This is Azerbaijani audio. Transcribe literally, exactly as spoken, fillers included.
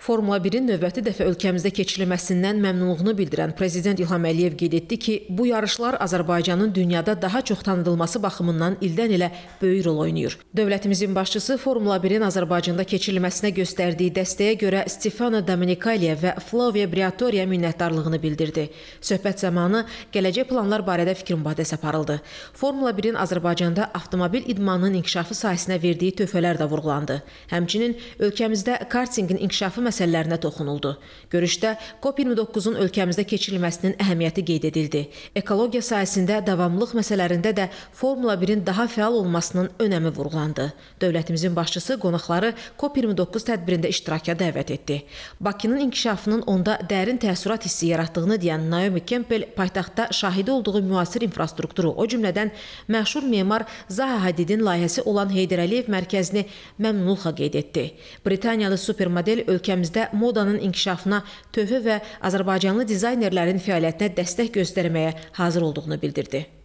Formula birin növbəti dəfə ölkəmizdə keçirilməsindən məmnunluğunu bildirən Prezident İlham Əliyev qeyd etdi ki, bu yarışlar Azərbaycanın dünyada daha çox tanıdılması baxımından ildən ilə böyük rol oynayır. Dövlətimizin başçısı Formula birin Azərbaycanda keçirilməsinə göstərdiyi dəstəyə görə Stefano Domenicaliyə və Flavio Briatoriyə minnətdarlığını bildirdi. Söhbət zamanı gələcək planlar barədə fikir mübadiləsi aparıldı. Formula birin Azərbaycanda avtomobil idmanının inkişafı sahəsinə verdiyi töhfələr də vurğulandı. Həmçinin ölkəmizdə kartingin inkişafı məsələlərinə toxunuldu. Görüşdə COP iyirmi doqquzun ölkəmizdə keçirilməsinin əhəmiyyəti qeyd edildi. Ekologiya sahəsində davamlılıq məsələlərində də Formula birin daha fəal olmasının önəmi vurğulandı. Dövlətimizin başçısı qonaqları COP iyirmi doqquz tədbirində iştiraka dəvət etdi. Bakının inkişafının onda dərin təəssürat hissi yaratdığını deyən Naomi Campbell paytaxtda şahidi olduğu müasir infrastrukturu, o cümlədən məşhur memar Zaha Hadidin layihəsi olan Heydər Əliyev mərkəzini məmnunluqla qeyd etdi. Britaniyalı supermodel ölkəmizdə modanın inkişafına töhfə və Azərbaycanlı dizaynerlərin fəaliyyətinə dəstək göstərməyə hazır olduğunu bildirdi.